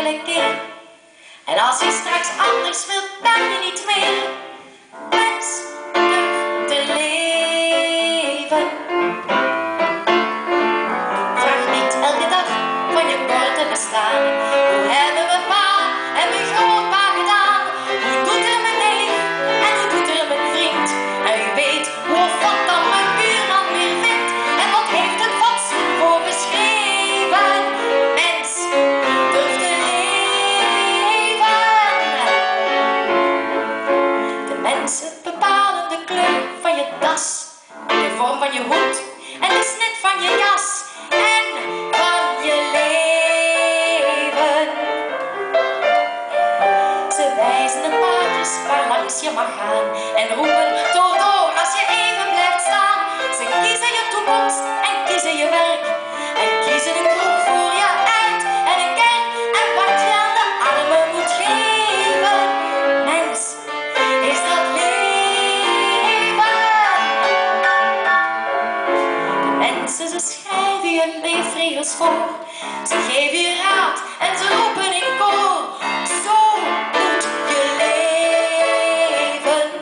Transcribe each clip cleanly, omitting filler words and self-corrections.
enkele keer. En als je straks anders wilt, ben je niet meer mens, durf te leven. Vraag niet elke dag van je korte bestaan. Hoe hebben we pa en mijn grootpa gedaan? Hoe doet er mijn neef en hoe doet er mijn vriend? En u weet hoe wat dan mijn buurman weer vindt. En wat heeft het fatsoen voor geschreven? Mens, durf te leven. De mensen bepalen de kleur van je das, de vorm van je hoed en de snit van je jas. En van je leven. Ze wijzen de paadjes waar langs je mag gaan en roepen door als je even blijft staan. Ze kiezen je toekomst en kiezen je werk en kiezen een kroeg voor je uit en een kerk en wat je aan de armen moet geven. Mens, is dat leven? De mensen, ze schrijven je leefregels voor. Ze geven je raad en ze roepen in koor. Zo moet je leven.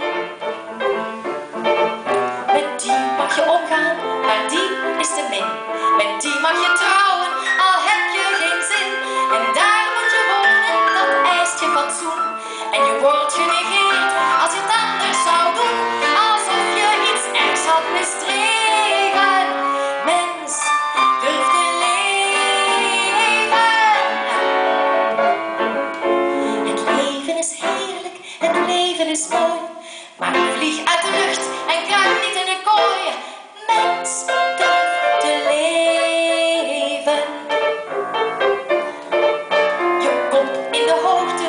Met die mag je omgaan, maar die is te min. Met die mag je trouwen, al heb je geen zin. En daar moet je wonen, dat eist je fatsoen. En je wordt genegeerd als je het anders zou doen. Alsof je iets ergs had misdreven. Mens, durf te leven. Het leven is heerlijk, het leven is mooi. Maar vlieg uit de lucht en kruip niet in een kooi. Mens, durf te leven. Je komt in de hoogte